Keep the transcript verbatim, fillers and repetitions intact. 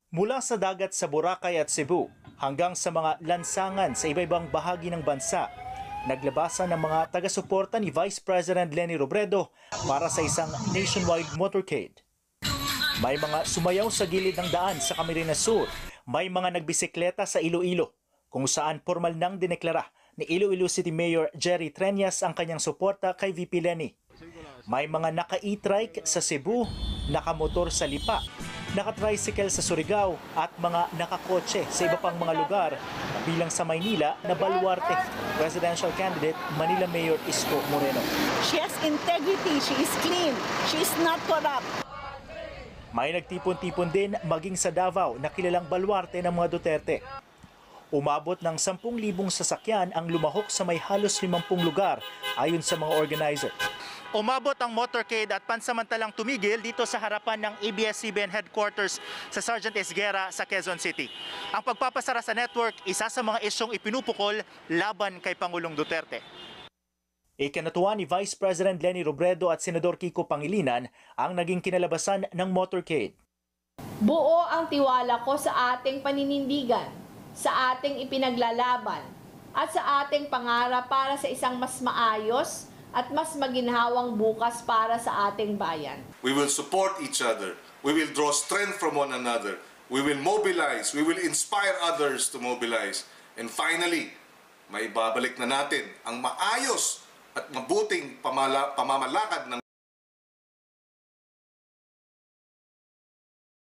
Mula sa dagat sa Boracay at Cebu hanggang sa mga lansangan sa iba-ibang bahagi ng bansa, naglabasan ng mga taga-suporta ni Vice President Leni Robredo para sa isang nationwide motorcade. May mga sumayaw sa gilid ng daan sa Camarines Sur, may mga nagbisikleta sa Iloilo, kung saan formal nang dineklara ni Iloilo City Mayor Jerry Treñas ang kanyang suporta kay V P Leni. May mga naka-e-trike sa Cebu, nakamotor sa Lipa, naka-tricycle sa Surigao at mga nakakotse sa iba pang mga lugar bilang sa Maynila na baluarte presidential candidate Manila Mayor Isko Moreno. She has integrity, she is clean, she is not corrupt. May nagtipon-tipon din maging sa Davao na kilalang baluarte ng mga Duterte. Umabot ng sampung libong sasakyan ang lumahok sa may halos limampung lugar ayon sa mga organizer. Umabot ang motorcade at pansamantalang tumigil dito sa harapan ng A B S C B N headquarters sa Sergeant Esguerra sa Quezon City. Ang pagpapasara sa network, isa sa mga isyong ipinupukol laban kay Pangulong Duterte. Ikinatuwa ni Vice President Leni Robredo at Senador Kiko Pangilinan ang naging kinalabasan ng motorcade. Buo ang tiwala ko sa ating paninindigan, sa ating ipinaglalaban, at sa ating pangarap para sa isang mas maayos at mas maginhawang bukas para sa ating bayan. We will support each other. We will draw strength from one another. We will mobilize. We will inspire others to mobilize. And finally, maibabalik na natin ang maayos at mabuting pamala pamamalakad ng